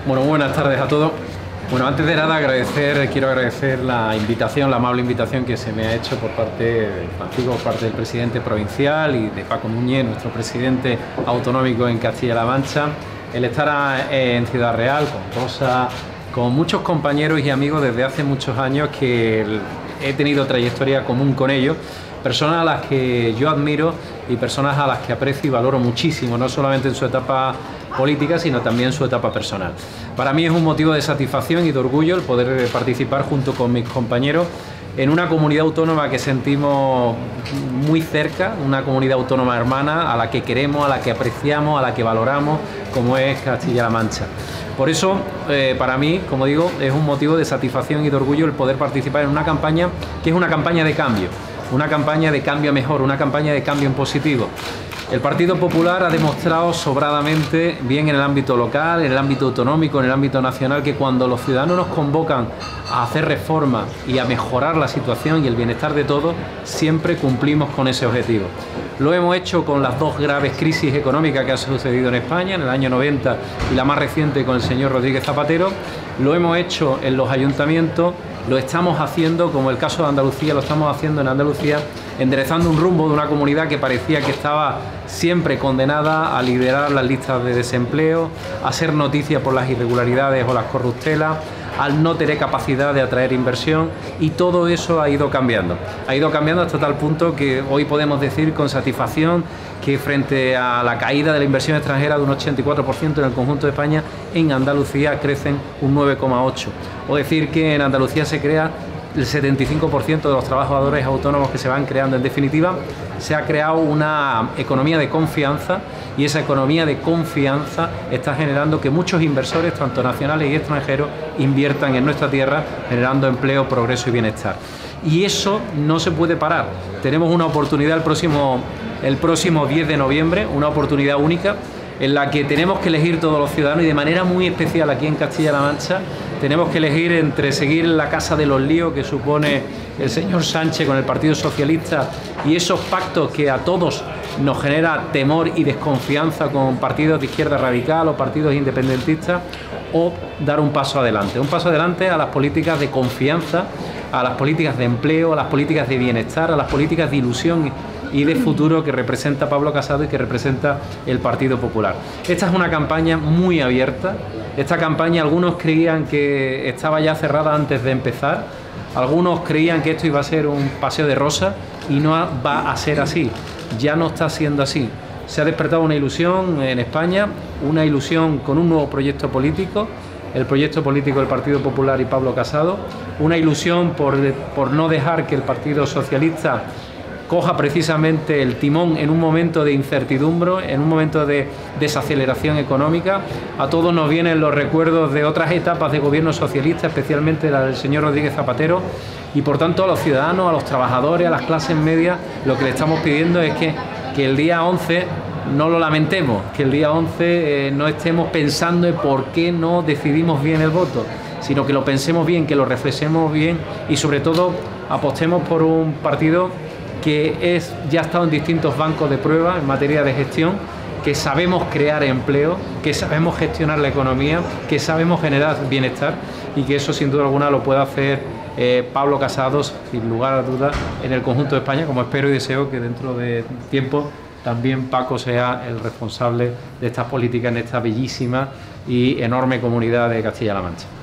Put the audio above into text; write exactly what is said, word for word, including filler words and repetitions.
Bueno, buenas tardes a todos. Bueno, antes de nada agradecer, quiero agradecer la invitación, la amable invitación que se me ha hecho por parte de Francisco, por parte del presidente provincial y de Paco Núñez, nuestro presidente autonómico en Castilla-La Mancha, el estar en Ciudad Real con Rosa, con muchos compañeros y amigos desde hace muchos años que he tenido trayectoria común con ellos, personas a las que yo admiro y personas a las que aprecio y valoro muchísimo, no solamente en su etapa política, sino también su etapa personal. Para mí es un motivo de satisfacción y de orgullo el poder participar junto con mis compañeros en una comunidad autónoma que sentimos muy cerca, una comunidad autónoma hermana a la que queremos, a la que apreciamos, a la que valoramos, como es Castilla-La Mancha. Por eso, eh, para mí, como digo, es un motivo de satisfacción y de orgullo el poder participar en una campaña que es una campaña de cambio, una campaña de cambio mejor, una campaña de cambio en positivo. El Partido Popular ha demostrado sobradamente, bien en el ámbito local, en el ámbito autonómico, en el ámbito nacional, que cuando los ciudadanos nos convocan a hacer reformas y a mejorar la situación y el bienestar de todos, siempre cumplimos con ese objetivo. Lo hemos hecho con las dos graves crisis económicas que han sucedido en España, en el año noventa y la más reciente con el señor Rodríguez Zapatero. Lo hemos hecho en los ayuntamientos, lo estamos haciendo, como el caso de Andalucía, lo estamos haciendo en Andalucía, enderezando un rumbo de una comunidad que parecía que estaba siempre condenada a liderar las listas de desempleo, a ser noticia por las irregularidades o las corruptelas, al no tener capacidad de atraer inversión, y todo eso ha ido cambiando. Ha ido cambiando hasta tal punto que hoy podemos decir con satisfacción que frente a la caída de la inversión extranjera de un ochenta y cuatro por ciento en el conjunto de España, en Andalucía crecen un nueve coma ocho por ciento. O decir que en Andalucía se crea el setenta y cinco por ciento de los trabajadores autónomos que se van creando. En definitiva, se ha creado una economía de confianza, y esa economía de confianza está generando que muchos inversores, tanto nacionales y extranjeros, inviertan en nuestra tierra, generando empleo, progreso y bienestar. Y eso no se puede parar. Tenemos una oportunidad el próximo, el próximo diez de noviembre, una oportunidad única, en la que tenemos que elegir todos los ciudadanos, y de manera muy especial aquí en Castilla-La Mancha tenemos que elegir entre seguir la casa de los líos que supone el señor Sánchez con el Partido Socialista y esos pactos que a todos nos genera temor y desconfianza con partidos de izquierda radical o partidos independentistas, o dar un paso adelante, un paso adelante a las políticas de confianza, a las políticas de empleo, a las políticas de bienestar, a las políticas de ilusión y de futuro que representa Pablo Casado y que representa el Partido Popular. Esta es una campaña muy abierta. Esta campaña algunos creían que estaba ya cerrada antes de empezar, algunos creían que esto iba a ser un paseo de rosa, y no va a ser así, ya no está siendo así. Se ha despertado una ilusión en España, una ilusión con un nuevo proyecto político, el proyecto político del Partido Popular y Pablo Casado, una ilusión por, por no dejar que el Partido Socialista coja precisamente el timón en un momento de incertidumbre, en un momento de desaceleración económica. A todos nos vienen los recuerdos de otras etapas de gobierno socialista, especialmente la del señor Rodríguez Zapatero, y por tanto a los ciudadanos, a los trabajadores, a las clases medias, lo que le estamos pidiendo es que, que el día once no lo lamentemos, que el día once eh, no estemos pensando en por qué no decidimos bien el voto, sino que lo pensemos bien, que lo reflexionemos bien, y sobre todo apostemos por un partido que es, ya ha estado en distintos bancos de prueba en materia de gestión, que sabemos crear empleo, que sabemos gestionar la economía, que sabemos generar bienestar, y que eso sin duda alguna lo puede hacer eh, Pablo Casado, sin lugar a dudas, en el conjunto de España, como espero y deseo que dentro de tiempo también Paco sea el responsable de estas políticas en esta bellísima y enorme comunidad de Castilla-La Mancha.